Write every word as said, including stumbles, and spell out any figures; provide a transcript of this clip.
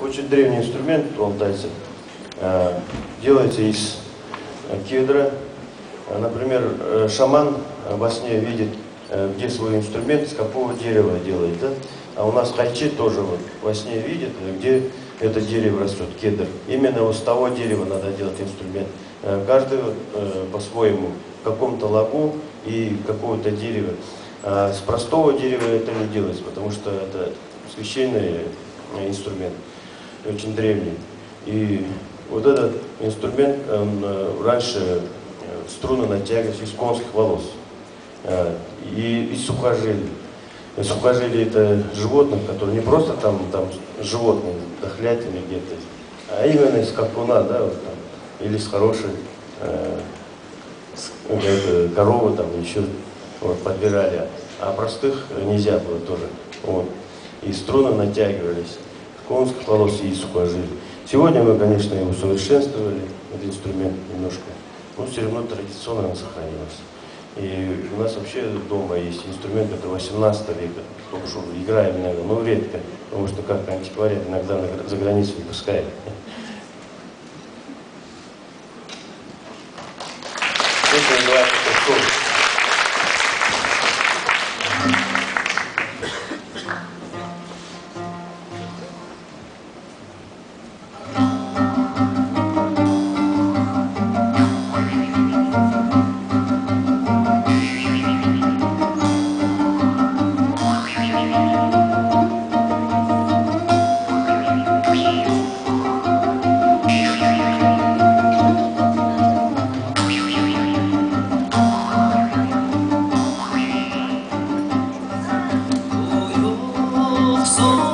очень древний инструмент у алтайцев. Делается из кедра. Например, шаман во сне видит, где свой инструмент, из какого дерева делает. Да? А у нас хайчи тоже вот во сне видит, где это дерево растет, кедр. Именно вот с того дерева надо делать инструмент. Каждый по-своему, в каком-то лагу и какого-то дерева. А с простого дерева это не делается, потому что это священный инструмент, очень древний. И вот этот инструмент, он, раньше струны натягивались из конских волос и из сухожилий. Сухожилия — это животных, которые не просто там, там животные, дохлятины где-то, а именно из скакуна, да, вот там, или с хорошей э, с, коровы там еще вот, подбирали, а простых нельзя было тоже. Вот. И струны натягивались с конских волос и из сухожилий. Сегодня мы, конечно, его усовершенствовали, этот инструмент немножко, но все равно традиционно он сохранился. И у нас вообще дома есть инструмент, это восемнадцатого века, только что играем иногда, но редко, потому что как антиквариат иногда за границу не пускает. Это называется кошков. So